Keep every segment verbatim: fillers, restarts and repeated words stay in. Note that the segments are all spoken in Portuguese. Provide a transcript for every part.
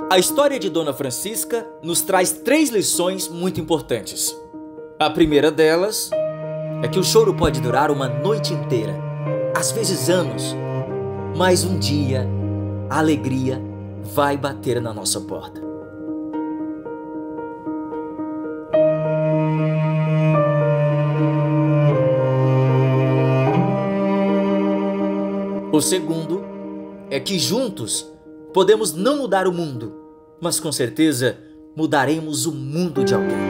A história de Dona Francisca nos traz três lições muito importantes. A primeira delas é que o choro pode durar uma noite inteira, às vezes anos, mas um dia a alegria vai bater na nossa porta. O segundo é que juntos podemos não mudar o mundo, mas com certeza mudaremos o mundo de alguém.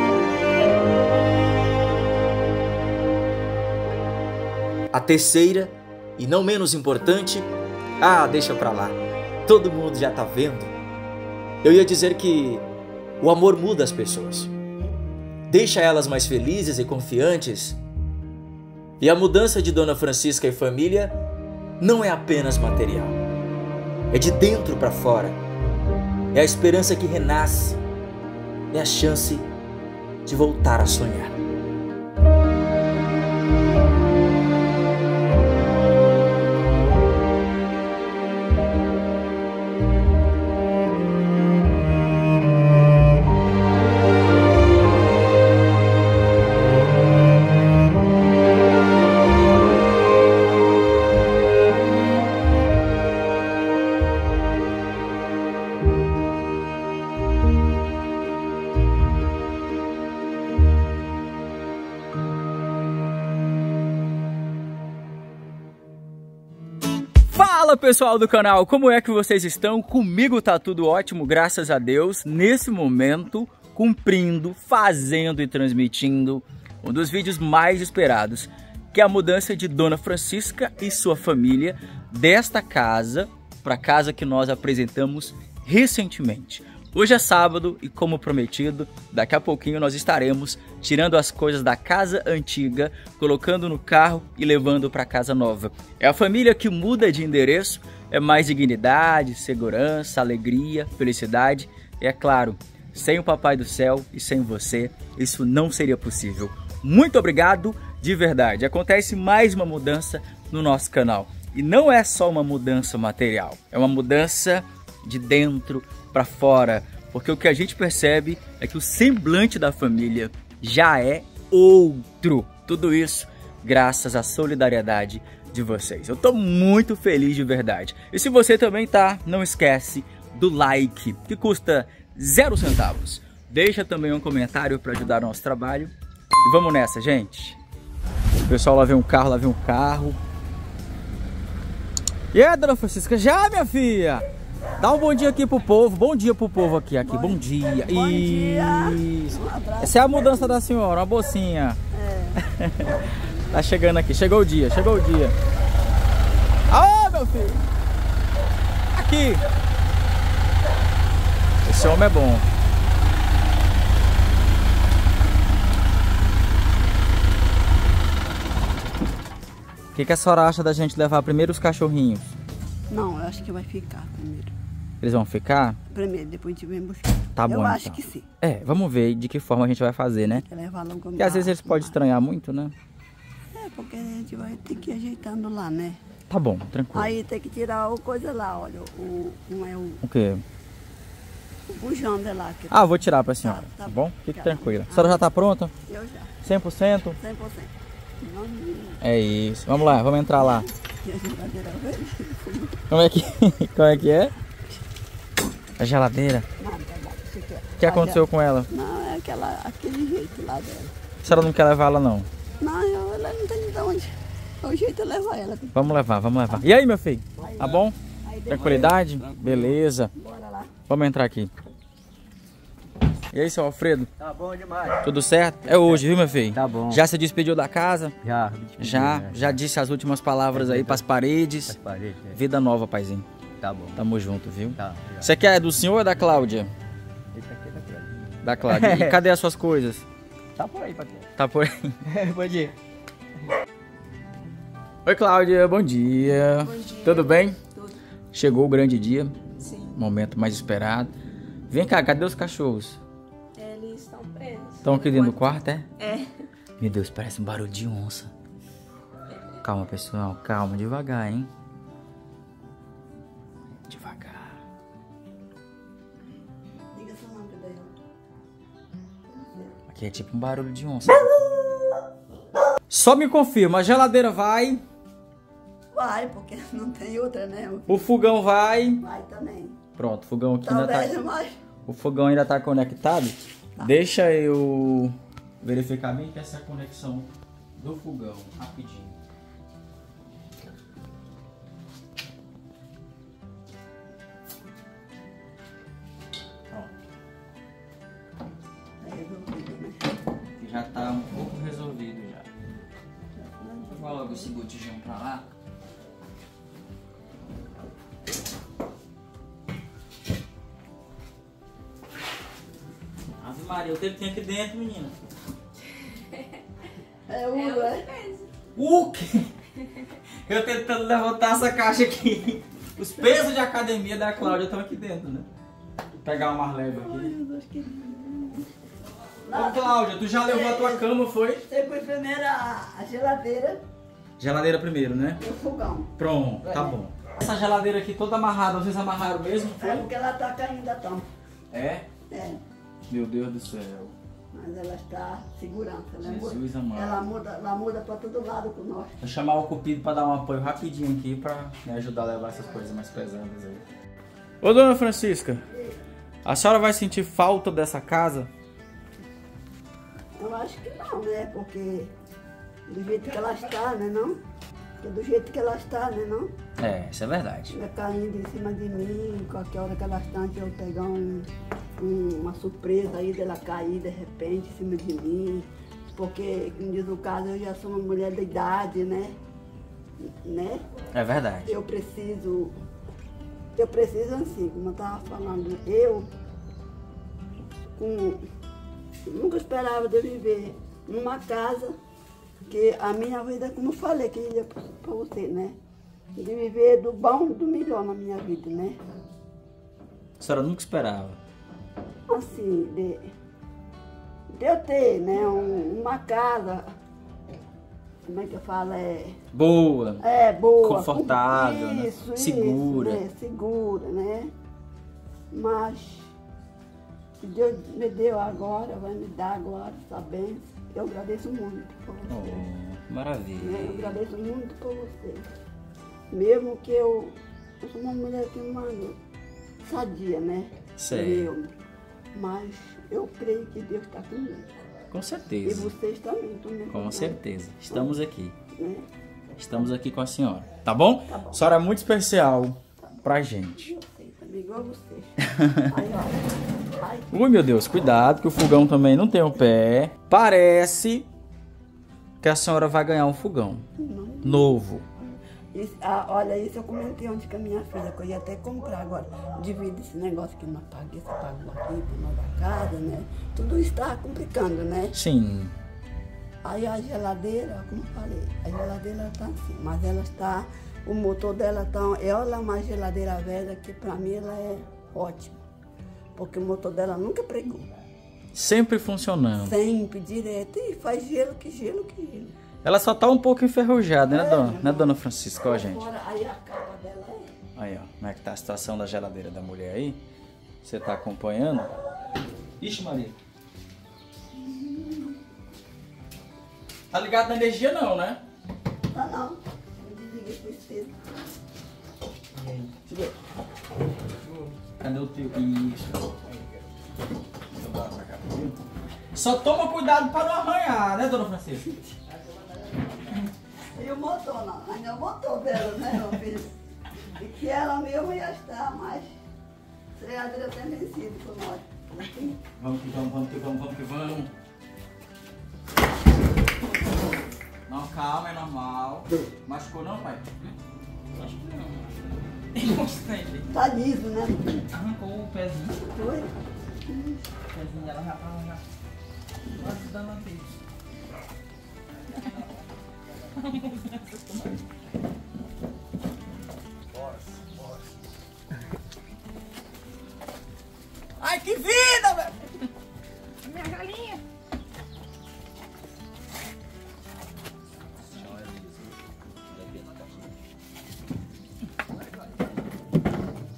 A terceira, e não menos importante, ah, deixa pra lá, todo mundo já tá vendo. Eu ia dizer que o amor muda as pessoas, deixa elas mais felizes e confiantes. E a mudança de Dona Francisca e família não é apenas material, é de dentro para fora, é a esperança que renasce, é a chance de voltar a sonhar. Fala pessoal do canal, como é que vocês estão? Comigo tá tudo ótimo, graças a Deus. Nesse momento, cumprindo, fazendo e transmitindo um dos vídeos mais esperados, que é a mudança de Dona Francisca e sua família desta casa para a casa que nós apresentamos recentemente. Hoje é sábado e, como prometido, daqui a pouquinho nós estaremos tirando as coisas da casa antiga, colocando no carro e levando para a casa nova. É a família que muda de endereço, é mais dignidade, segurança, alegria, felicidade. E é claro, sem o Papai do Céu e sem você, isso não seria possível. Muito obrigado, de verdade. Acontece mais uma mudança no nosso canal. E não é só uma mudança material, é uma mudança de dentro para fora, porque o que a gente percebe é que o semblante da família já é outro. Tudo isso graças à solidariedade de vocês. Eu tô muito feliz de verdade. E se você também tá, não esquece do like, que custa zero centavos. Deixa também um comentário para ajudar o nosso trabalho. E vamos nessa, gente. O pessoal, lá vem um carro, lá vem um carro. E aí, Dona Francisca, já, minha filha? Dá um bom dia aqui pro povo, bom dia pro povo aqui, aqui, bom, bom dia. Bom dia. Isso. Essa é a mudança da senhora, uma bolsinha. É. Tá chegando aqui, chegou o dia, chegou o dia. Aô, meu filho. Aqui. Esse homem é bom. O que, que a senhora acha da gente levar primeiro os cachorrinhos? Não, eu acho que vai ficar primeiro. Eles vão ficar? Primeiro, depois a gente vem buscar. Tá bom, eu então. acho que sim. É, vamos ver de que forma a gente vai fazer, né? Tem que levar logo. Porque às vezes eles podem estranhar muito, né? É, porque a gente vai ter que ir ajeitando lá, né? Tá bom, tranquilo. Aí tem que tirar o coisa lá, olha. O, não é o... O quê? O bujão de lá. Que ah, vou tirar pra senhora, tá, tá, tá bom? Fique tranquila. A senhora já tá pronta? Eu já. cem por cento? cem por cento. É isso. Vamos lá, vamos entrar lá. Como é que, como é, que é? A geladeira? O que aconteceu com ela? Não, é aquela, aquele jeito lá dela. A senhora não quer levar ela, não? Não, eu, ela não tem de onde. É o jeito de levar ela. Vamos levar, vamos levar. E aí, meu filho? Tá bom? Tranquilidade? Beleza. Bora lá. Vamos entrar aqui. E aí, seu Alfredo? Tá bom demais. Tudo certo? É hoje, viu, meu filho? Tá bom. Já se despediu da casa? Já. Já, né? Já disse as últimas palavras aí pras paredes. As paredes, é. Vida nova, paizinho. Tá bom. Tamo junto, viu? Tá. Você quer é do senhor ou é da Cláudia? Esse aqui é da Cláudia. Da Cláudia. E cadê as suas coisas? Tá por aí, patrão. Tá por aí? Pode ir. Oi, Cláudia, bom dia. Bom dia. Tudo bem? Tudo. Chegou o grande dia. Sim. Momento mais esperado. Vem cá, cadê os cachorros? Eles estão presos. Estão aqui dentro do quarto, é? É. Meu Deus, parece um barulho de onça. Calma, pessoal, calma, devagar, hein? Devagar. Aqui é tipo um barulho de onça. Só me confirma, a geladeira vai? Vai, porque não tem outra, né? O fogão vai? Vai também. Pronto, o fogão aqui Tá ainda tá... velho, mas... O fogão ainda tá conectado? Tá. Deixa eu verificar bem que essa é a conexão do fogão, rapidinho. É resolvido, né? Já tá um pouco resolvido já. Vou logo esse botijão pra lá. Ave Maria, o que tem aqui dentro, menina? É o... É. O quê? Eu tentando levantar essa caixa aqui. Os pesos de academia da Cláudia estão aqui dentro, né? Vou pegar uma mais leve aqui. Ai, meu Deus, que... Ô Cláudia, tu já levou a tua cama, foi? Você foi primeiro a, a geladeira Geladeira primeiro, né? e o fogão. Pronto, tá bom. Essa geladeira aqui toda amarrada, vocês amarraram mesmo? É porque ela tá caindo a tampa. É? É. Meu Deus do céu. Mas ela está segurança. Ela Jesus muda, amado. ela muda, ela muda para todo lado com nós. Vou chamar o Cupido pra dar um apoio rapidinho aqui pra me ajudar a levar essas coisas mais pesadas aí. Ô dona Francisca, a senhora vai sentir falta dessa casa? Eu acho que não, né? Porque do jeito que ela está, né não? Porque do jeito que ela está, né não? É, isso é verdade. Fica caindo em cima de mim, qualquer hora que ela está, eu pegar um, um, uma surpresa aí dela cair de repente em cima de mim. Porque, como diz o caso, eu já sou uma mulher de idade, né? né? É verdade. Eu preciso, eu preciso assim, como eu estava falando, eu com, nunca esperava de viver numa casa que a minha vida, como eu falei, que ia para você, né? De viver do bom e do melhor na minha vida, né? A senhora nunca esperava? Assim, de, de eu ter, né, um, uma casa, como é que eu falo, é... Boa. É, boa. Confortável, né? Isso, Segura. Isso, né? Segura, né? Mas, se Deus me deu agora, vai me dar agora, sabendo, eu agradeço muito por você. Oh, maravilha. Né? Eu agradeço muito por você. Mesmo que eu, eu sou uma mulher que mano, sadia, né? Sei. Eu, mas eu creio que Deus está comigo. Com E certeza. vocês também estão me Com acompanhando, certeza. Estamos aqui. né? Estamos aqui com a senhora. Tá bom? Tá bom. A senhora é muito especial pra gente. Eu sei, também igual a vocês. Aí, ó. Ai, Ui, meu Deus, cuidado que o fogão também não tem o pé. Parece que a senhora vai ganhar um fogão não. novo. Isso, ah, olha, isso eu comentei ontem com a minha filha, que eu ia até comprar agora. Divide esse negócio que não paguei, você pagou aqui para nova casa, né? Tudo está complicando, né? Sim. Aí a geladeira, como eu falei, a geladeira está assim, mas ela está, o motor dela está, ela é uma geladeira velha que para mim ela é ótima. Porque o motor dela nunca pregou. Sempre funcionando. Sempre, direto. E faz gelo, que gelo, que gelo. Ela só tá um pouco enferrujada, né, É, dona, meu né, dona Francisca, ó, gente? Fora, aí a capa dela é... Aí, ó, como é que tá a situação da geladeira da mulher aí? Você tá acompanhando? Ixi, Maria. Tá ligado na energia não, né? Ah, não. Eu desliguei pro espelho. Cadê o teu? Isso. Deixa eu dar pra cá. Só toma cuidado pra não arranhar, né, dona Francisca? E o motor, não. Ainda é o motor dela, né, meu filho? E que ela mesmo ia estar, mas... a geladeira tem vencido por nós. Assim, Vamos que vamos, vamos que vamos, vamos que vamos. Não, calma, é normal. Machucou não, pai? Acho que não. Gostei. tá liso, né? Arrancou o pezinho. Foi? O pezinho dela já tava já quase dando a vez. Ai, que vida, velho! Minha galinha.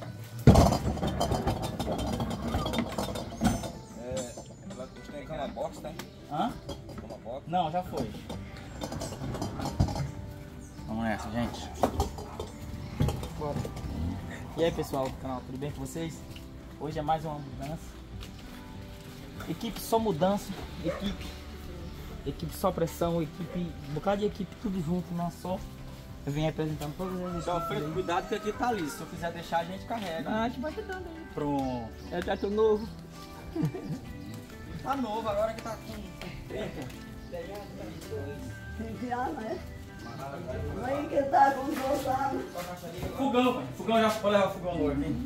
Ela tem aquela box tá? Hã? Não, já foi. Vamos nessa, gente. Bora. E aí, pessoal do canal, tudo bem com vocês? Hoje é mais uma mudança. Equipe só mudança, equipe, equipe só pressão, equipe, um bocado de equipe tudo junto, não só. Eu venho apresentando todas as equipes. Só foi cuidado que aqui tá liso. Se eu quiser deixar, a gente carrega. Ah, a gente vai cuidando aí. Pronto. É trato novo. Tá novo agora que tá com trinta. vinte anos, né? Aí que tá com dois anos. Fogão, pai. Fogão já vou levar o fogão novo aqui.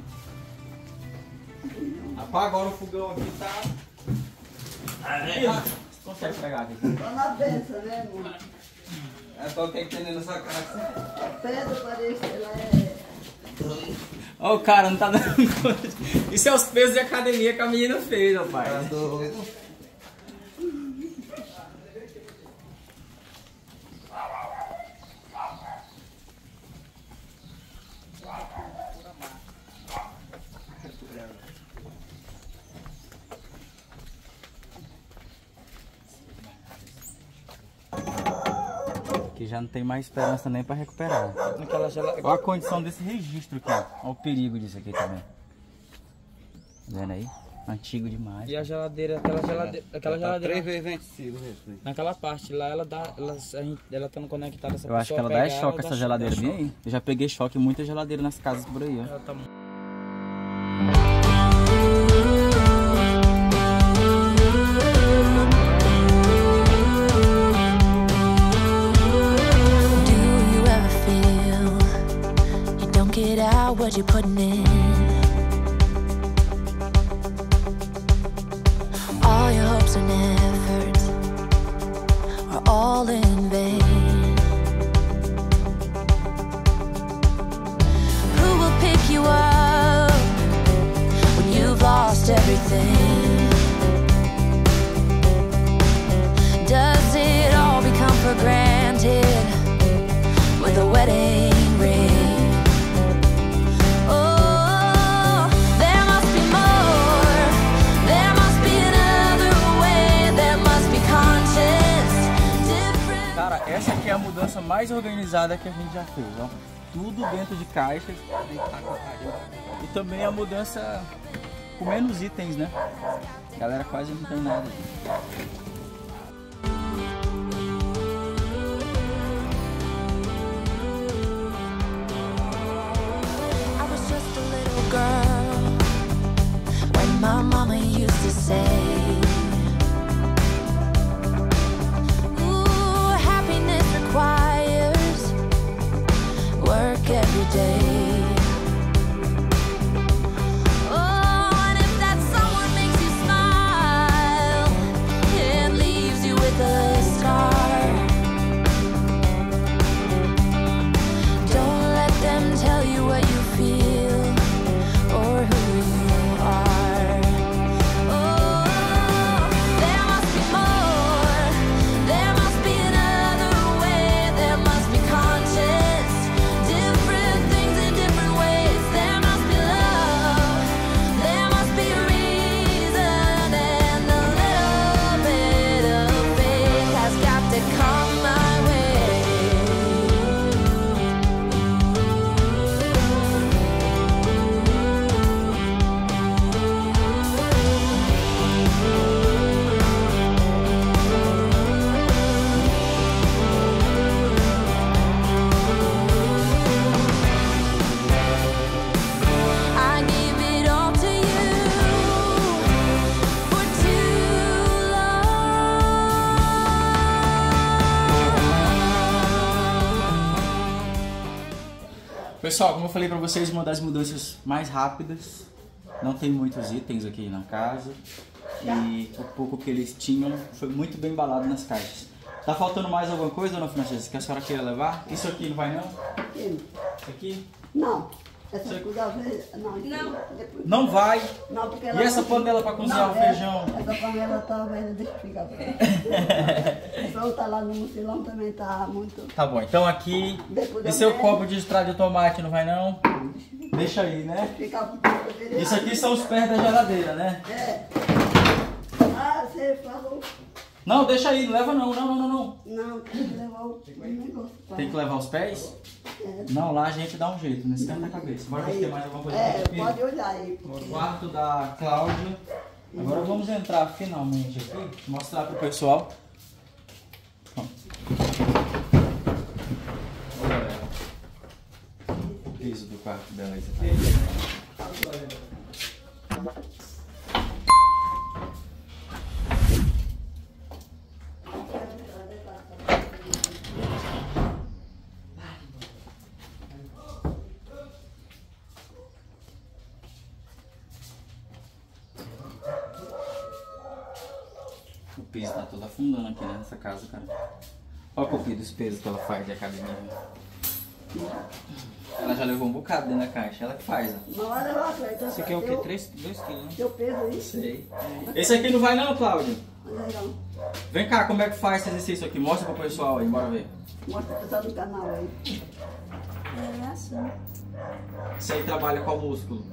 Rapaz, agora o fogão aqui tá. Aí, você consegue pegar aqui? Só na peça, né, amor? É só quem tem nessa casa. A pedra parece que ela é... Ó, o cara não tá dando conta. Isso é os pesos de academia que a menina fez, rapaz. Tá doido. Que já não tem mais esperança nem pra recuperar. Naquela gela... Olha a condição desse registro aqui, ó. Olha o perigo disso aqui também. Tá vendo aí? Antigo demais. E a geladeira, aquela geladeira, aquela geladeira, Três vezes vencido, gente. naquela parte lá, ela dá, ela, a gente, ela estando conectada, essa Eu acho que ela dá choque essa geladeira bem aí. Eu já peguei choque em muita geladeira nas casas por aí, ó. Ela tá... What you putting in? All your hopes and efforts are all in vain. Who will pick you up when you've lost everything? Does it all become for granted with a wedding ring? Essa aqui é a mudança mais organizada que a gente já fez, ó. Tudo dentro de caixas. E também a mudança com menos itens, né? A galera quase não tem nada. I was just a little girl when my mama used to say, work every day. Oh, and if that someone makes you smile and leaves you with a scar, don't let them tell you what you feel or who you are. Oh, there must be more. There must be another way. There must be conscience. Pessoal, como eu falei pra vocês, uma das mudanças mais rápidas. Não tem muitos itens aqui na casa. E o pouco que eles tinham foi muito bem embalado nas caixas. Tá faltando mais alguma coisa, dona Francesca, que a senhora queira levar? Isso aqui não vai não? Aqui? Aqui? Não. Essa coisa velha. Não, não. Depois... Não vai? Não, porque E ela essa não... panela para cozinhar não, o feijão? Essa, essa panela tá velha, deixa eu ficar velha. Essa outra lá no mucilão também tá muito... Tá bom, então aqui... Depois E seu eu... copo de extrato de tomate não vai não? Deixa aí, né? Fica... Isso aqui são os pés da geladeira, né? É. Ah, você falou... Não, deixa aí, não leva não, não, não, não, não. Não, tem que levar o negócio. Tá? Tem que levar os pés? É. Não, lá a gente dá um jeito, não esquenta a cabeça. Bora ver se tem mais alguma coisa É, aqui. pode olhar aí. O Porque... quarto da Cláudia. Agora vamos entrar finalmente aqui, mostrar pro pessoal. Olha ela. O piso do quarto dela aí. O piso tá todo afundando aqui, né, nessa casa, cara. Olha o copinho dos pesos que ela faz de academia. Ela já levou um bocado dentro da caixa, ela que faz, ó. Não vai levar, Cleiton. Esse aqui é o quê? três, dois quilos, né? Teu peso aí. Sei. Esse aqui não vai não, Cláudio? Olha aí, ó. Vem cá, como é que faz esse exercício aqui? Mostra pro pessoal aí, bora ver. Mostra pro pessoal do canal aí. É assim. Você aí trabalha qual músculo?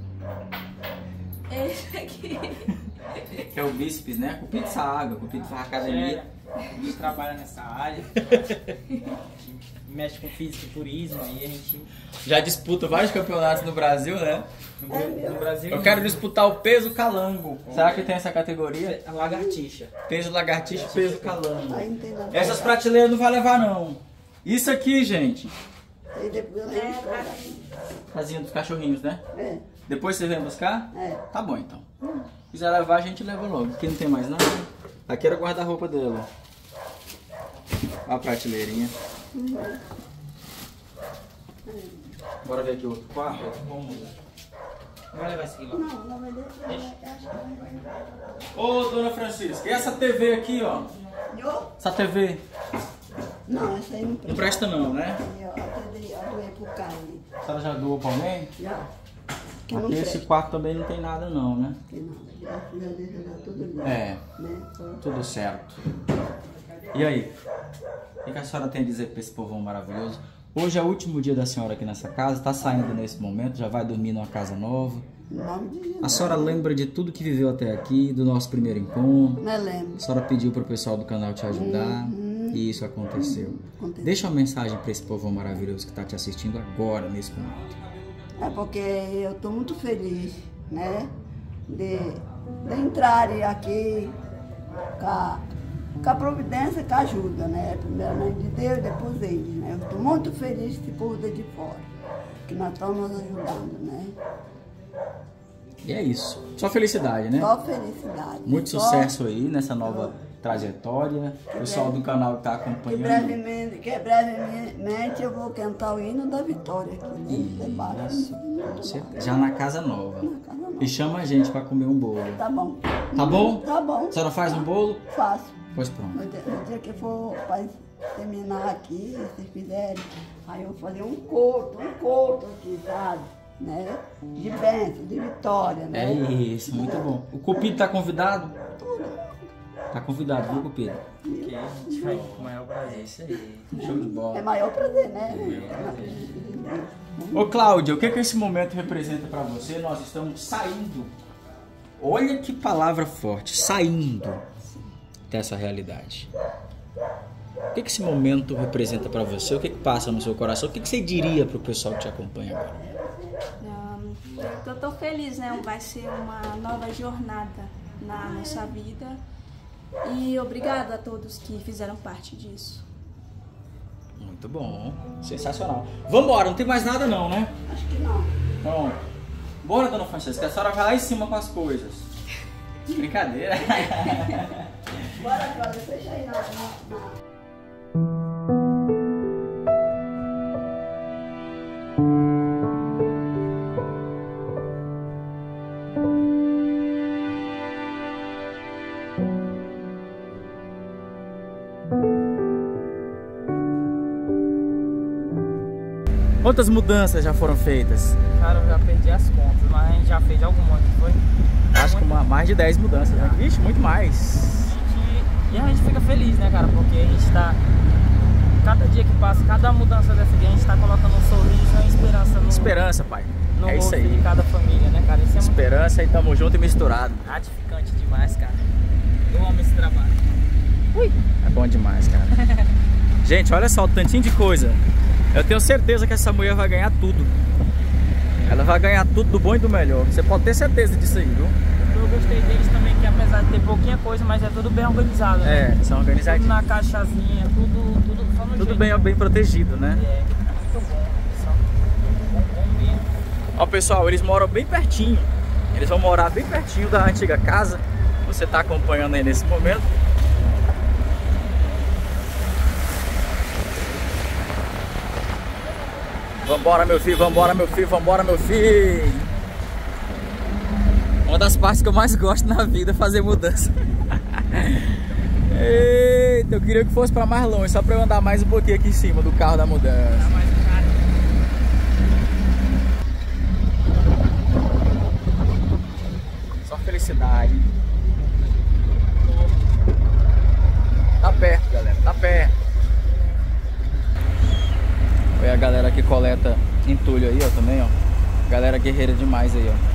Esse aqui. Que é o bíceps, né? Com pizza água, com pizza academia. É, a gente trabalha nessa área, mexe com fisiculturismo, aí a gente... Já disputa vários campeonatos no Brasil, né? No, no Brasil... Eu quero disputar o peso calango. Será que tem essa categoria? A lagartixa. Peso lagartixa e peso calango. Aí não tem nada. Essas prateleiras não vai levar não. Isso aqui, gente. Aí depois eu levo pra lá. Casinha dos cachorrinhos, né? É, Depois você vem buscar? é. Tá bom então. Se quiser levar, a gente leva logo. Aqui não tem mais nada. Aqui era o guarda-roupa dela. Olha a prateleirinha. Bora ver aqui o outro quarto. Vamos. Não vai levar esse aqui lá. Não, não vai deixar. Ô, dona Francisca, e essa T V aqui, ó? Eu? Essa T V Não, essa aí não não presta. presta não, né? Eu até eu doei pro cara ali. A senhora já doou pra alguém? Já. Que não Aqui esse presta. quarto também não tem nada não, né? Que não. Já, já deixa já tudo limpo. É, Né? Só- tudo certo. E aí? O que a senhora tem a dizer pra esse povão maravilhoso? Hoje é o último dia da senhora aqui nessa casa, tá saindo nesse momento, já vai dormir numa casa nova. Em nome de Jesus. A senhora lembra de tudo que viveu até aqui, do nosso primeiro encontro. Não lembro. A senhora pediu pro pessoal do canal te ajudar e isso aconteceu. Aconteceu. Deixa uma mensagem para esse povão maravilhoso que está te assistindo agora, nesse momento. É porque eu estou muito feliz, né? De, de entrarem aqui com a, com a providência, com a ajuda, né? Primeiramente de Deus, depois eles, né? Eu estou muito feliz que esse povo de fora, que nós estamos nos ajudando, né? E é isso. Só felicidade, né? Só felicidade. Muito Só sucesso aí nessa nova trajetória. O pessoal do canal que está Que acompanhando. brevemente, que brevemente eu vou cantar o hino da vitória aqui, né? Debaixo. Você- Já na casa nova. Na casa nova. E chama a gente para comer um bolo. Tá bom. Tá bom? Tá bom. A senhora faz um bolo? Faço. Pois pronto. No dia, no dia que for para terminar aqui, se fizerem, aí eu vou fazer um corpo, um corpo aqui, sabe? Né? De bênção, de vitória, né? É isso, muito bom. O Cupido tá convidado? Tá convidado, viu, Cupido? Que a gente vai com o maior prazer, isso aí. Show de É bola. maior prazer, né? Ô Cláudia, o que que esse momento representa pra você? Nós estamos saindo. Olha que palavra forte, saindo dessa realidade. O que que esse momento representa pra você? O que que passa no seu coração? O que que você diria pro pessoal que te acompanha agora? Um, eu tô feliz, né? Vai ser uma nova jornada na nossa vida. E obrigada a todos que fizeram parte disso. Muito bom, sensacional. Vambora, não tem mais nada não, né? Acho que não. Então, bora, dona Francesca, a senhora vai lá em cima com as coisas. Brincadeira. Bora, Cláudia, fecha aí na... na, na... Quantas mudanças já foram feitas? Cara, eu já perdi as contas, mas a gente já fez algumas, não foi? Acho que uma- mais de dez mudanças, né? Vixe, muito mais. E a gente fica feliz, né, cara? Porque a gente tá... Cada dia que passa, cada mudança dessa aqui, a gente tá colocando um sorriso, uma esperança no, Esperança, pai. no É isso rosto de aí. cada família, né, cara? Isso é muito Esperança e tamo junto e misturado. gratificante demais, cara. Eu amo esse trabalho. Ui, é bom demais, cara. Gente, olha só o tantinho de coisa. Eu tenho certeza que essa mulher vai ganhar tudo. Ela vai ganhar tudo do bom e do melhor. Você pode ter certeza disso aí, viu? Eu gostei deles também, que apesar de ter pouquinha coisa, mas é tudo bem organizado, né? É, são organizadinhos. Tudo na caixazinha, tudo, tudo só no Tudo jeito. bem, bem protegido, né? É, muito bom, pessoal. Bom, bom mesmo. Ó, pessoal, eles moram bem pertinho. Eles vão morar bem pertinho da antiga casa. Você tá acompanhando aí nesse momento. Vambora, meu filho, vambora, meu filho, vambora, meu filho. Uma das partes que eu mais gosto na vida é fazer mudança. Eita, eu queria que fosse pra mais longe, só pra eu andar mais um pouquinho aqui em cima do carro da mudança. Só felicidade. Tá perto, galera, tá perto. Olha a galera que coleta entulho aí, ó, também, ó. Galera guerreira demais aí, ó.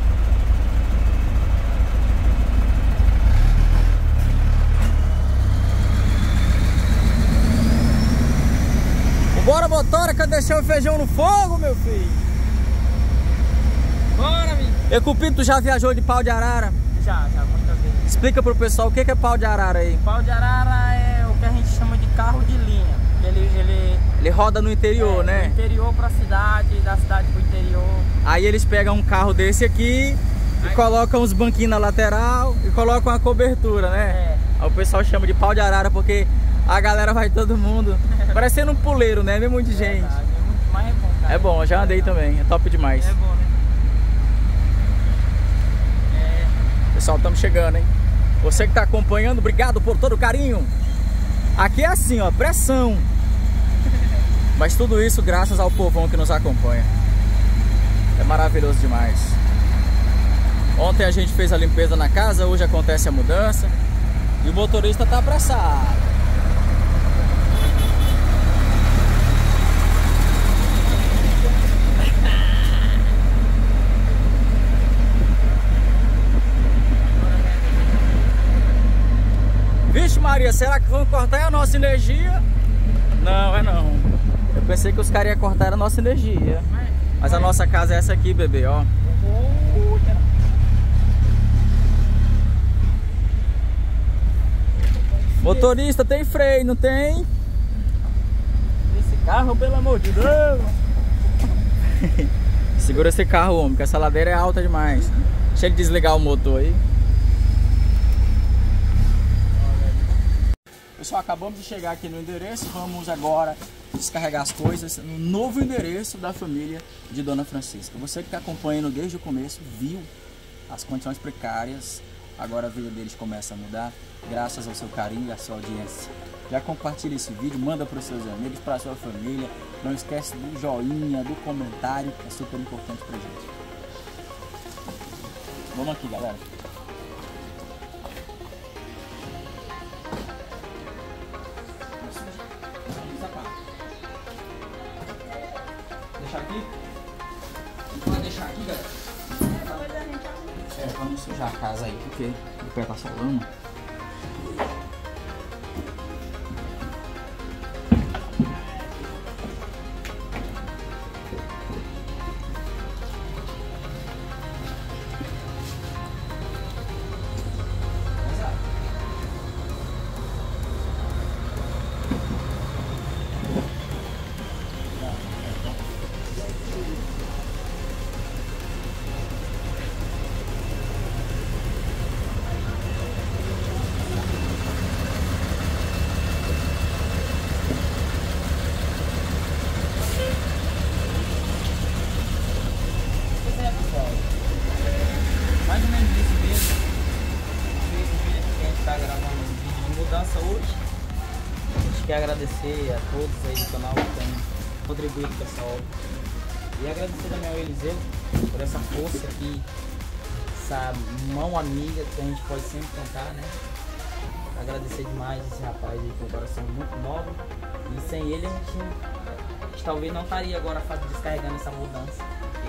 Bora, motora, que eu deixei o feijão no fogo, meu filho. Bora, amigo. Ecupito, tu já viajou de pau de arara? Já, já, muitas vezes. Explica pro pessoal o que é pau de arara aí. Pau de arara é o que a gente chama de carro de linha. Ele, ele, Ele roda no interior, é, né? do interior pra cidade, da cidade pro interior. Aí eles pegam um carro desse aqui e Aí... colocam uns banquinhos na lateral e colocam uma cobertura, né? É. Aí o pessoal chama de pau de arara porque a galera vai todo mundo parecendo um puleiro, né? Vem muito de gente. Verdade, é muito, mas é bom, cara. É bom, eu já andei também, é top demais. É bom, né? É. Pessoal, estamos chegando, hein? Você que está acompanhando, obrigado por todo o carinho. Aqui é assim, ó, pressão. Mas tudo isso graças ao povão que nos acompanha. É maravilhoso demais. Ontem a gente fez a limpeza na casa, hoje acontece a mudança. E o motorista tá apressado. Vixe Maria, será que vão cortar a nossa energia? Não, é não. Eu pensei que os caras iam cortar a nossa energia. Mas a nossa casa é essa aqui, bebê, ó. Motorista, tem freio, não tem? Esse carro, pelo amor de Deus. Segura esse carro, homem, que essa ladeira é alta demais. Deixa ele desligar o motor aí. Pessoal, acabamos de chegar aqui no endereço. Vamos agora descarregar as coisas no novo endereço da família de Dona Francisca. Você que está acompanhando desde o começo viu as condições precárias. Agora a vida deles começa a mudar graças ao seu carinho e à sua audiência. Já compartilha esse vídeo, manda para os seus amigos, para a sua família. Não esquece do joinha, do comentário, é super importante para gente. Vamos aqui, galera. Deixar aqui? Vamos deixar aqui, galera. É, vamos sujar a casa aí, porque o pé tá solando. Mais ou menos isso mesmo. Esse vídeo aqui que a gente está gravando um vídeo de mudança hoje. A gente quer agradecer a todos aí do canal que tem contribuído, pessoal. E agradecer também ao Eliseu por essa força aqui, essa mão amiga que a gente pode sempre contar, né? Agradecer demais esse rapaz aí com um coração muito nobre. E sem ele a gente, a gente talvez não estaria agora descarregando essa mudança.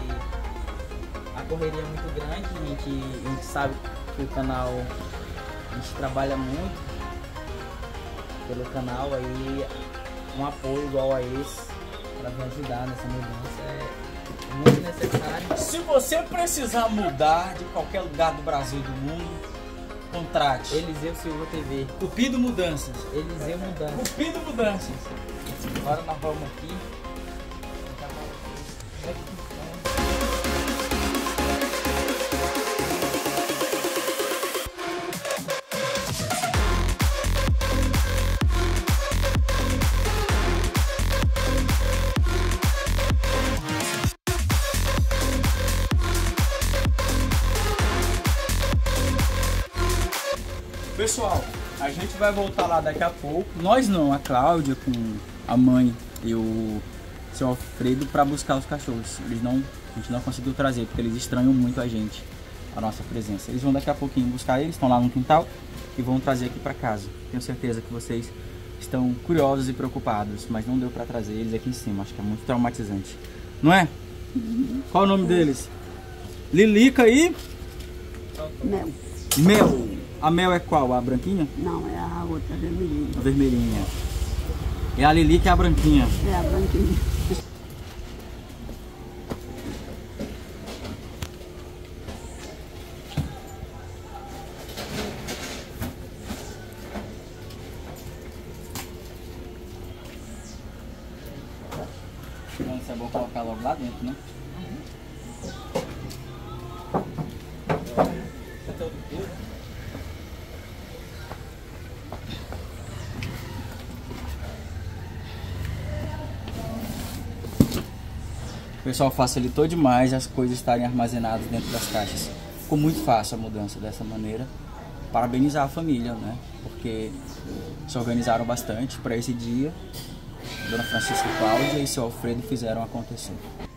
Porque a correria é muito grande, a gente, a gente sabe que o canal A gente trabalha muito pelo canal aí, um apoio igual a esse para me ajudar nessa mudança é muito necessário. Se você precisar mudar de qualquer lugar do Brasil e do mundo, contrate Eliseu Silva T V. Cupido Mudanças. Eliseu Mudança. Cupido Mudanças. Agora nós vamos aqui. Pessoal, a gente vai voltar lá daqui a pouco. Nós não, a Cláudia com a mãe e o seu Alfredo para buscar os cachorros. Eles não, a gente não conseguiu trazer porque eles estranham muito a gente, a nossa presença. Eles vão daqui a pouquinho buscar eles, estão lá no quintal e vão trazer aqui para casa. Tenho certeza que vocês estão curiosos e preocupados, mas não deu para trazer eles aqui em cima. Acho que é muito traumatizante, não é? Qual o nome deles? Lilica e Mel. Mel. A Mel é qual? A branquinha? Não, é a outra vermelhinha. A vermelhinha. E a Lili que é a branquinha. É a branquinha. Então, isso é bom colocar logo lá dentro, né? O pessoal facilitou demais as coisas estarem armazenadas dentro das caixas. Ficou muito fácil a mudança dessa maneira. Parabenizar a família, né? Porque se organizaram bastante para esse dia. Dona Francisca e Cláudia e seu Alfredo fizeram acontecer.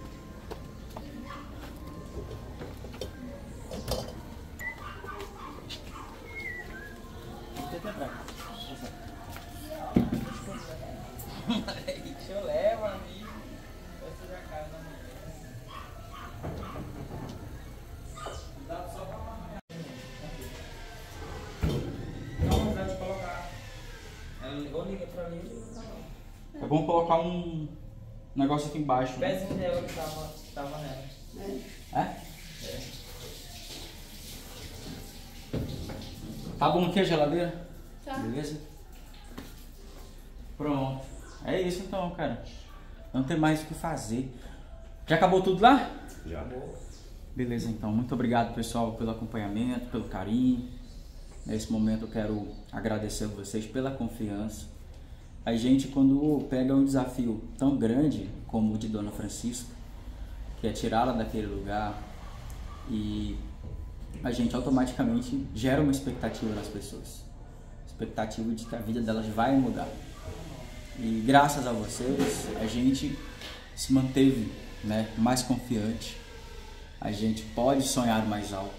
Deixa eu levar, amigo. Essa já caiu na minha. Dá só pra amanhã. Não, mas deve colocar. Ela ligou, liga pra mim. É bom colocar um negócio aqui embaixo. O Né? pezinho dela que tava, que tava nela. É? É. Tá bom aqui a geladeira? Tá. Beleza? Pronto. É isso então, cara. Não tem mais o que fazer. Já acabou tudo lá? Já. Beleza, então. Muito obrigado, pessoal, pelo acompanhamento, pelo carinho. Nesse momento eu quero agradecer a vocês pela confiança. A gente, quando pega um desafio tão grande como o de Dona Francisca, que é tirá-la daquele lugar, e a gente automaticamente gera uma expectativa nas pessoas. Expectativa de que a vida delas vai mudar. E graças a vocês, a gente se manteve, né, mais confiante. A gente pode sonhar mais alto.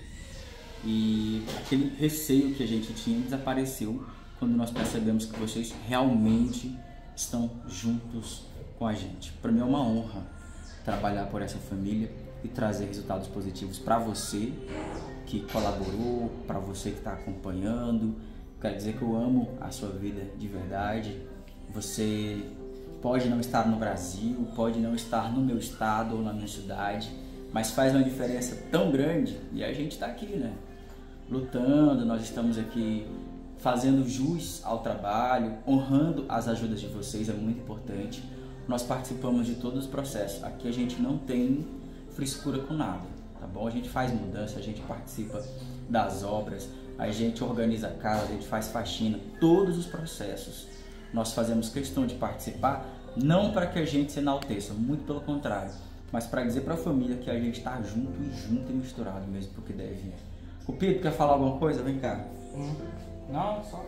E aquele receio que a gente tinha desapareceu quando nós percebemos que vocês realmente estão juntos com a gente. Para mim é uma honra trabalhar por essa família e trazer resultados positivos para você que colaborou, para você que está acompanhando. Quero dizer que eu amo a sua vida de verdade. Você pode não estar no Brasil, pode não estar no meu estado ou na minha cidade, mas faz uma diferença tão grande e a gente está aqui, né? Lutando, nós estamos aqui fazendo jus ao trabalho, honrando as ajudas de vocês, é muito importante. Nós participamos de todos os processos. Aqui a gente não tem frescura com nada, tá bom? A gente faz mudança, a gente participa das obras, a gente organiza a casa, a gente faz faxina, todos os processos. Nós fazemos questão de participar, não para que a gente se enalteça, muito pelo contrário, mas para dizer para a família que a gente está junto e junto e misturado mesmo, porque deve. Cupido, quer falar alguma coisa? Vem cá. Hum. Não, só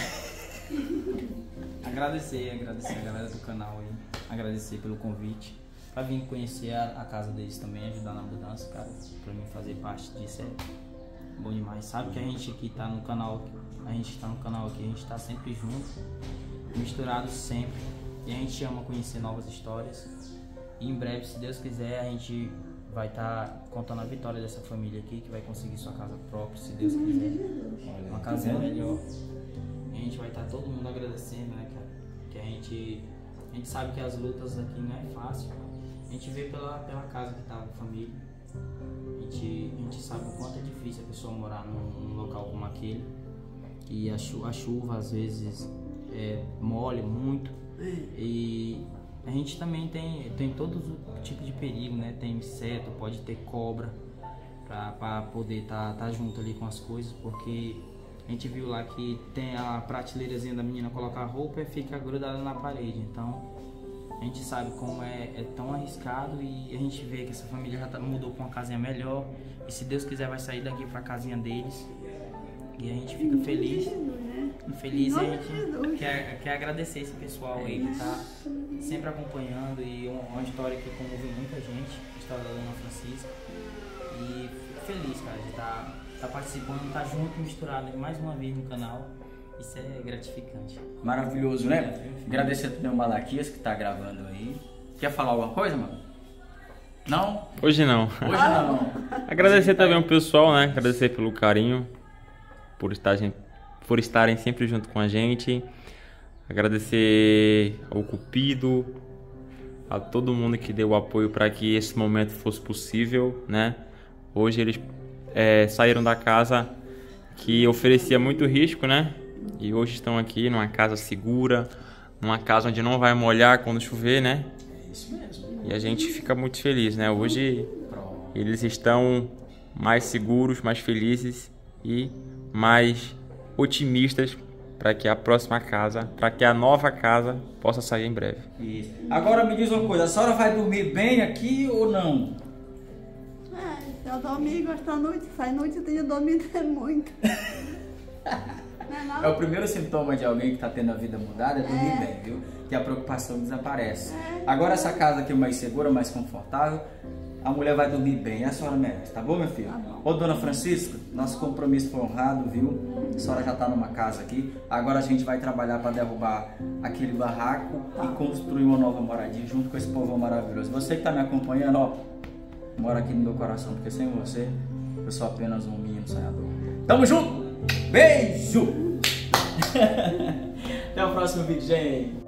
agradecer, agradecer a galera do canal aí, agradecer pelo convite, para vir conhecer a, a casa deles também, ajudar na mudança, cara, para mim fazer parte disso é bom demais. Sabe que a gente aqui tá no canal, a gente tá no canal aqui, a gente tá sempre junto, misturado sempre, e a gente ama conhecer novas histórias. E em breve, se Deus quiser, a gente vai estar tá contando a vitória dessa família aqui, que vai conseguir sua casa própria, se Deus quiser. Uma casa melhor. A gente vai estar tá todo mundo agradecendo, né, cara? Que a gente, a gente sabe que as lutas aqui não é fácil. A gente vê pela, pela casa que tá a família. A gente, a gente sabe o quanto é difícil a pessoa morar num, num local como aquele. E a, chu, a chuva às vezes é, molha muito. E a gente também tem, tem todo tipo de perigo, né? Tem inseto, pode ter cobra, para poder estar tá, tá junto ali com as coisas, porque a gente viu lá que tem a prateleirazinha da menina colocar roupa e fica grudada na parede. Então a gente sabe como é, é tão arriscado, e a gente vê que essa família já tá, mudou para uma casinha melhor, e se Deus quiser vai sair daqui para a casinha deles, e a gente fica feliz. E feliz, a gente quer, quer agradecer esse pessoal aí que tá sempre acompanhando, e uma, uma história que comoveu muita gente, a história da Dona Francisca. E fico feliz, cara, de estar tá, tá participando, estar tá junto, misturado mais uma vez no canal. Isso é gratificante. Maravilhoso, né? Agradecer também ao Malaquias que tá gravando aí. Quer falar alguma coisa, mano? Não? Hoje não. Hoje não. Agradecer também ao pessoal, né? Agradecer pelo carinho, por estar, por estarem sempre junto com a gente. Agradecer ao Cupido, a todo mundo que deu apoio para que esse momento fosse possível, né? Hoje eles é, saíram da casa que oferecia muito risco, né? E hoje estão aqui numa casa segura, numa casa onde não vai molhar quando chover, né? É isso mesmo. E a gente fica muito feliz, né? Hoje eles estão mais seguros, mais felizes e mais otimistas para que a próxima casa, para que a nova casa possa sair em breve. Isso. Agora me diz uma coisa, a senhora vai dormir bem aqui ou não? É, eu dormi esta noite, essa noite eu tenho dormido muito. Não é, não? É o primeiro sintoma de alguém que está tendo a vida mudada, é dormir É. bem, viu? Que a preocupação desaparece. É. Agora essa casa aqui é mais segura, mais confortável, a mulher vai dormir bem, a senhora merece, tá bom, meu filho? Tá bom. Ô, dona Francisca, nosso compromisso foi honrado, viu? A senhora já tá numa casa aqui, agora a gente vai trabalhar para derrubar aquele barraco e construir uma nova moradia junto com esse povo maravilhoso. Você que tá me acompanhando, ó, mora aqui no meu coração, porque sem você eu sou apenas um menino sonhador. Tamo junto! Beijo! Até o próximo vídeo, gente.